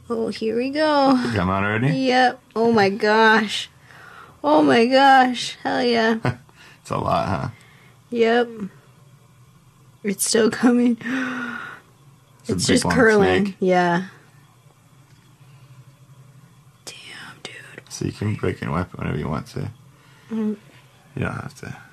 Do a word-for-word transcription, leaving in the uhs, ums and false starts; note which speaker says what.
Speaker 1: Oh, here we go.
Speaker 2: Come on already?
Speaker 1: Yep. Oh my gosh. Oh my gosh. Hell yeah.
Speaker 2: It's a lot, huh?
Speaker 1: Yep. It's still coming.
Speaker 2: It's,
Speaker 1: it's
Speaker 2: a big,
Speaker 1: just curling.
Speaker 2: Snake.
Speaker 1: Yeah. Damn, dude.
Speaker 2: So you can break your weapon whenever you want to.
Speaker 1: Mm.
Speaker 2: You don't have to.